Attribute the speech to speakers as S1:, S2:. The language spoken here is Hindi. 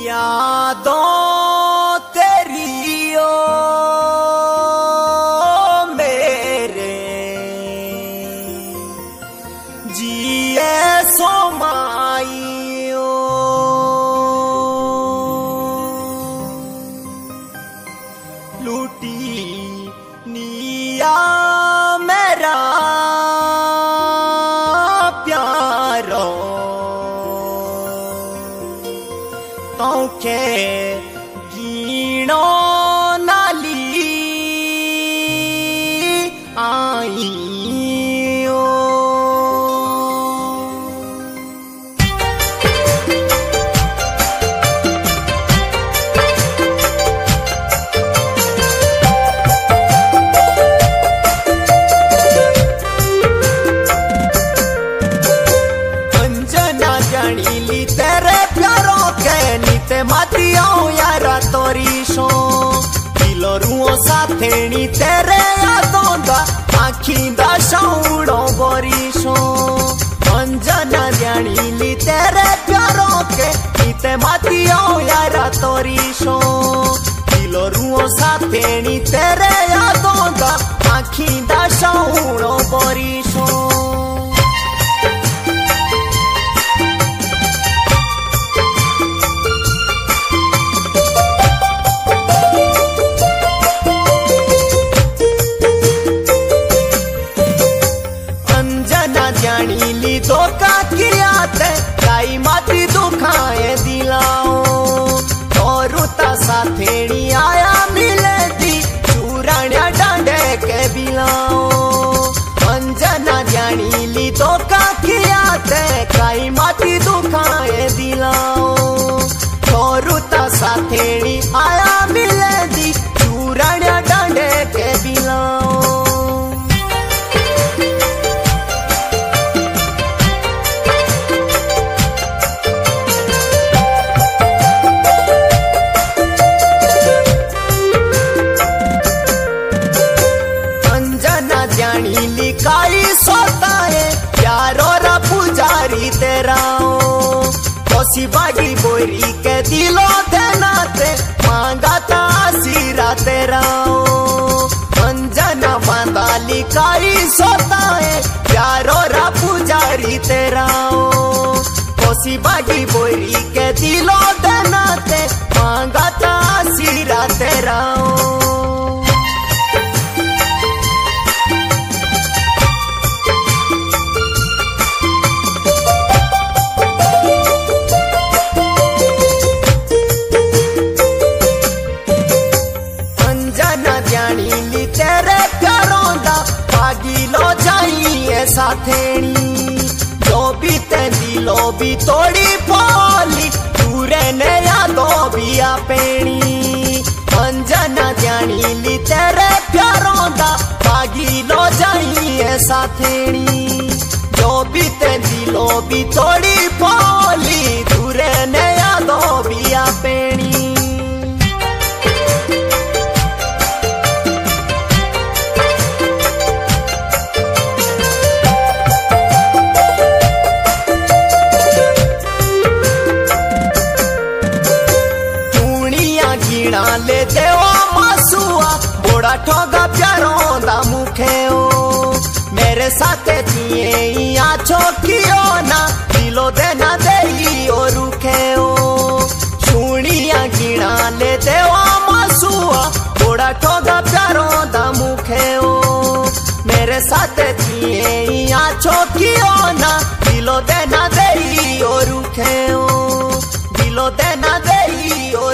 S1: यादों तेरी ओ मेरे जिए सो माई ओ लूटी निया मेरा प्यारो के गीणो नाली आई ओ अंजना जानीली तेरे प्यारों के नीते माती आओ यारा तोरी शो किलो रुओ साथेनी तेरे यादों दा आखी दा शाउड़ो बोरी शो अंजना जानीली तेरे प्यारों के नीते माती आओ यारा तोरी शो किलो रुओ साथेनी तेरे यादों दा आखी दा शाउड़ो बोरी शो जानीली धोखा किया ते काई माती दुखाए दिलाओ और उता साथेनी आया मिले दी चूराण्या डांडे के बिलाओ अंजना जानीली धोखा किया ते काई माती दुखाए दिलाओ और उता साथेनी आया मिले दी चूराण्या डांडे के बिलाओ जानीली काई सोता है प्यारो रा पुजारी तेरा कोसी बागी बोरी के दिलो देना ते मांगा ता सीरा तेरा अंजना बांदाली काई सोता है प्यारो रा पुजारी तेरा कोसी बागी बोरी के दिलो देना ते मांगा ता सीरा तेरा जानीली तेरे प्यारों दा पागिलो जाइए साथेनी जो भी ते दिलो भी तोड़ी बोली दूरे ने यादों भी आपेनी अंजना जानीली तेरे प्यारों दा पागिलो जाइए साथेनी जो भी ते दिलो भी तोड़ी बोली दूरे ने यादों भी आपेनी ले देवा मासुआ बोड़ा ठोगा प्यारों दा मुखे ओ मेरे साथे थिए आछो कियो ना दिलो देना देई ओ रुखे ओ सुनिया गिना ले देवा मासुआ बोड़ा ठोगा प्यारों दा मुखे ओ मेरे साथे थिए आछो कियो ना दिलो देना देई ओ रुखे ओ दिलो देना देई ओ